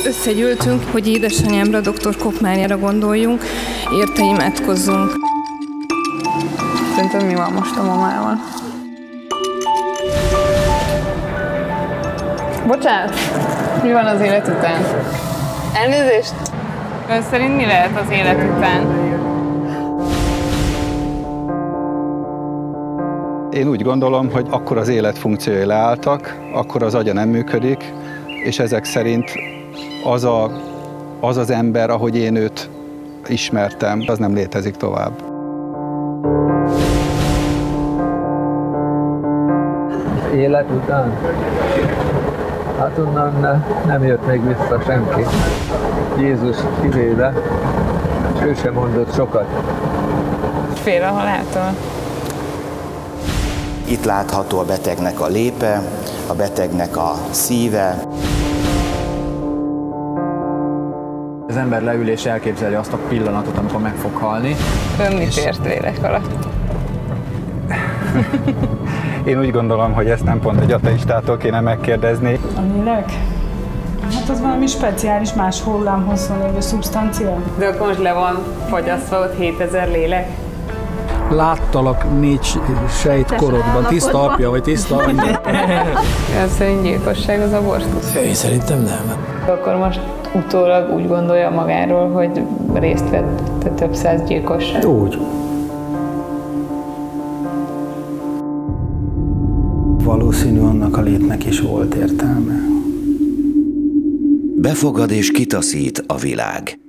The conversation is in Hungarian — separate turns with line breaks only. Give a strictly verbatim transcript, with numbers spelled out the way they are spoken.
Összegyűltünk, hogy édesanyámra, doktor Koppmányára gondoljunk, érte imádkozzunk.
Szerintem mi van most a mamával? Bocsánat, mi van az élet után? Elnézést! Ön szerint mi lehet az élet után?
Én úgy gondolom, hogy akkor az élet funkciói leálltak, akkor az agya nem működik, és ezek szerint az, a, az az ember, ahogy én őt ismertem, az nem létezik tovább.
Élet után? Hát onnan nem jött még vissza senki. Jézus kivéve, és ő sem mondott sokat.
Fél a haláltól.
Itt látható a betegnek a lépe, a betegnek a szíve.
Az ember leül és elképzeli azt a pillanatot, amikor meg fog halni.
Ön mit ért lélek alatt?
Én úgy gondolom, hogy ezt nem pont egy ateistától kéne megkérdezni.
A lélek? Hát az valami speciális, más hullámhosszon lévő szubstancia.
De akkor most le van fogyasztva ott hétezer lélek?
Láttalak négy sejt korodban, tiszta apja vagy tiszta anyja.
Ön szerint gyilkosság az abortusz?
Én szerintem nem.
Akkor most utólag úgy gondolja magáról, hogy részt vett több száz gyilkosság?
Úgy. Valószínű, annak a létnek is volt értelme.
Befogad és kitaszít a világ.